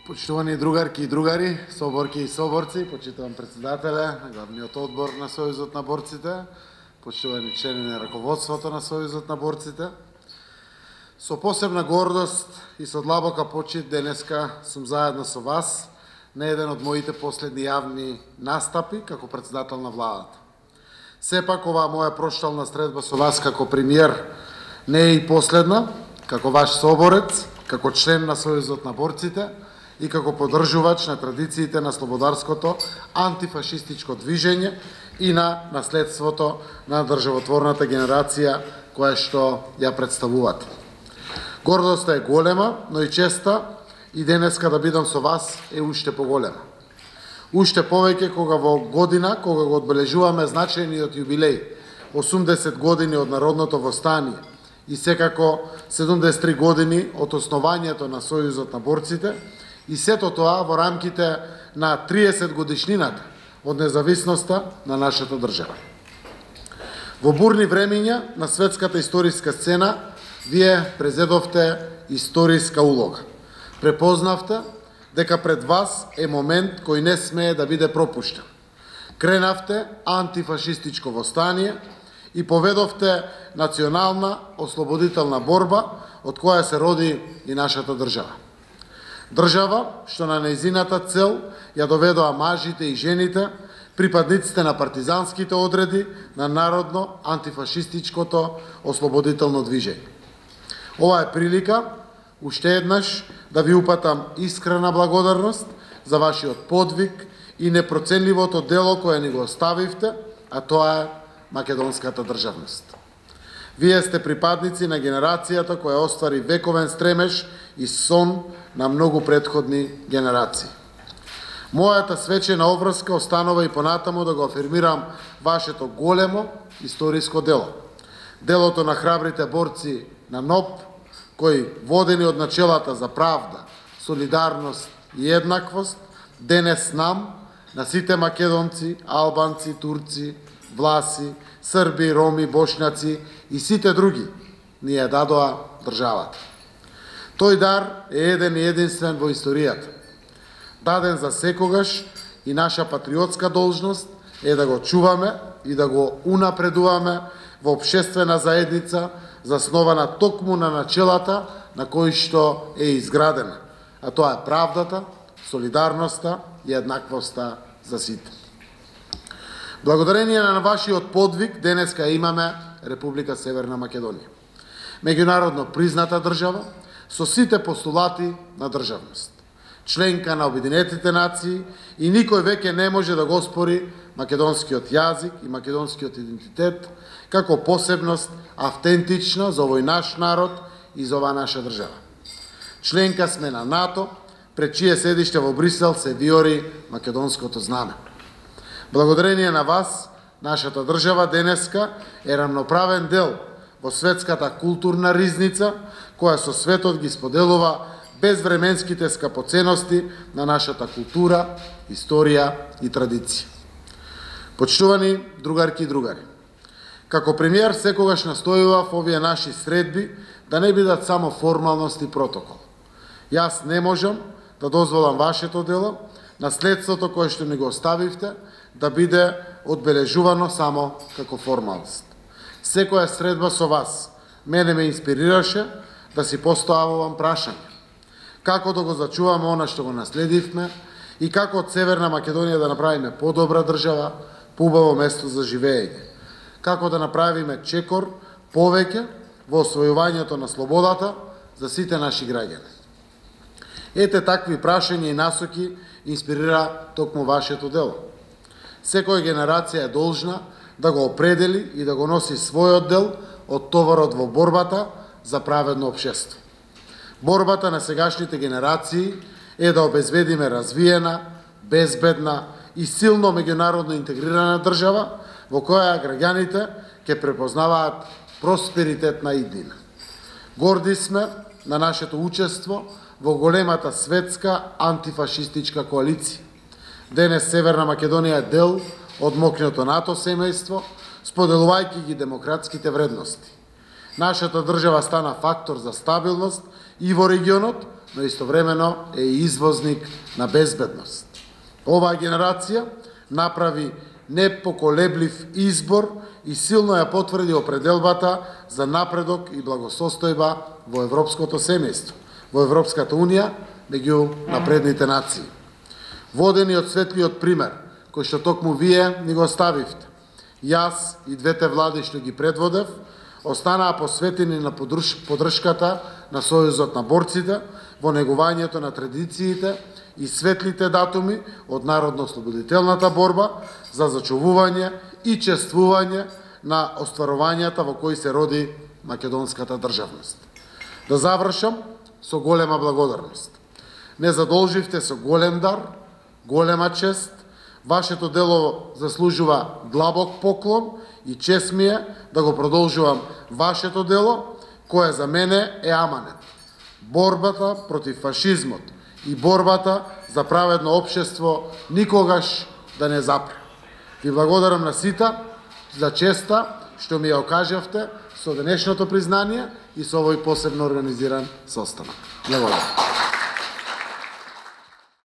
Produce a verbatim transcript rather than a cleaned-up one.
Почитувани другарки и другари, соборки и соборци, почитувам председателя, главниот одбор на Сојузот на борците, почитувани члени на раководството на Сојузот на борците. Со посебна гордост и со длабока почит денеска сум заедно со вас на еден од моите последни јавни настапи како председател на владата. Сепак оваа моја проштална средба со вас како премиер не е и последна, како ваш соборец, како член на Сојузот на борците и како поддржувач на традициите на слободарското антифашистичко движење и на наследството на државотворната генерација која што ја представувате. Гордоста е голема, но и честа и денеска да бидам со вас е уште поголема. Уште повеќе кога во година, кога го одбележуваме значајниот јубилеј, осумдесет години од Народното востание и секако седумдесет и три години од основањето на Сојузот на борците, и сето тоа во рамките на триесет годишнината од независноста на нашата држава. Во бурни времиња на светската историска сцена вие презедовте историска улога. Препознавте дека пред вас е момент кој не смее да биде пропуштен. Кренавте антифашистичко востание и поведовте национална ослободителна борба од која се роди и нашата држава. Држава што на нејзината цел ја доведоа мажите и жените, припадниците на партизанските одреди на народно антифашистичкото ослободително движење. Ова е прилика уште еднаш да ви упатам искрена благодарност за вашиот подвиг и непроценливото дело кое ни го оставивте, а тоа е македонската државност. Вие сте припадници на генерацијата која оствари вековен стремеж и сон на многу претходни генерации. Мојата свечена обврска останува и понатаму да го афирмирам вашето големо историско дело. Делото на храбрите борци на НОБ, кои, водени од начелата за правда, солидарност и еднаквост, денес нам, на сите македонци, албанци, турци, власи, срби, роми, бошњаци и сите други, ни ја дадоа државата. Тој дар е еден и единствен во историјата. Даден за секогаш и наша патриотска должност е да го чуваме и да го унапредуваме во општествена заедница, заснована токму на начелата на кои што е изградена, а тоа е правдата, солидарноста и еднаквоста за сите. Благодарение на вашиот подвиг денеска имаме Република Северна Македонија. Меѓународно призната држава со сите постулати на државност. Членка на Обединетите нации и никој веќе не може да го спори македонскиот јазик и македонскиот идентитет како посебност автентична за овој наш народ и за оваа наша држава. Членка сме на НАТО, пред чие седиште во Брисел се виори македонското знаме. Благодарение на вас, нашата држава денеска е рамноправен дел во светската културна ризница, која со светот ги споделува безвременските скапоценности на нашата култура, историја и традиција. Почитувани другарки и другари, како премиер секогаш настојував овие наши средби да не бидат само формалност и протокол. Јас не можам да дозволам вашето дело, наследството кое што ми го оставивте, да биде одбележувано само како формалност. Секоја средба со вас мене ме инспирираше да си поставувам прашање. Како да го зачуваме она што го наследивме и како од Северна Македонија да направиме подобра држава, поубаво место за живење. Како да направиме чекор повеќе во освојувањето на слободата за сите наши граѓани. Ете такви прашања и насоки инспирира токму вашето дело. Секоја генерација е должна да го определи и да го носи својот дел од товарот во борбата за праведно општество. Борбата на сегашните генерации е да обезбедиме развиена, безбедна и силно меѓународно интегрирана држава во која граѓаните ќе препознаваат просперитетна иднина. Горди сме на нашето учество во големата светска антифашистичка коалиција. Денес Северна Македонија е дел од мокното НАТО семејство, споделувајќи ги демократските вредности. Нашата држава стана фактор за стабилност и во регионот, но истовремено е и извозник на безбедност. Оваа генерација направи непоколеблив избор и силно ја потврди определбата за напредок и благосостојба во европското семејство, во Европската унија, меѓу напредните нации. Водени од светлиот пример, кој што токму вие ни го оставивте, јас и двете влади што ги предводев, останаа посветени на поддршката на Сојузот на борците, во негувањето на традициите и светлите датуми од народно-ослободителната борба за зачувување и чествување на остварувањата во кои се роди македонската државност. Да завршам со голема благодарност. Не задолживте со голем дар, голема чест. Вашето дело заслужува длабок поклон и чест ми е да го продолжувам вашето дело, кое за мене е аманет. Борбата против фашизмот и борбата за праведно општество никогаш да не запре. Ви благодарам на сите за честа што ми ја окажавте со денешното признание и со овој посебно организиран состанок. Благодарам.